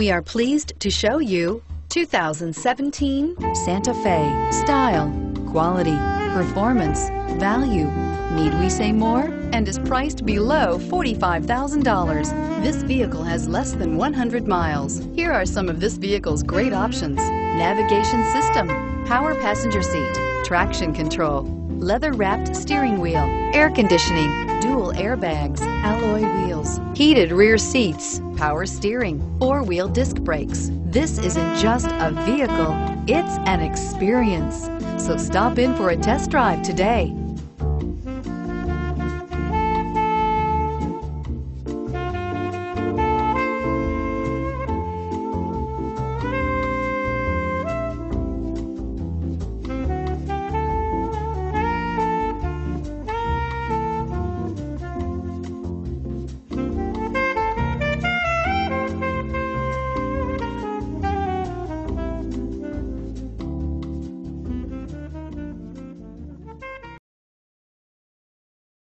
We are pleased to show you 2017 Santa Fe. Style, quality, performance, value. Need we say more? And is priced below $45,000. This vehicle has less than 100 miles. Here are some of this vehicle's great options: navigation system, power passenger seat, traction control, leather-wrapped steering wheel, air conditioning, dual airbags, alloy wheels, heated rear seats, power steering, four-wheel disc brakes. This isn't just a vehicle, it's an experience. So stop in for a test drive today.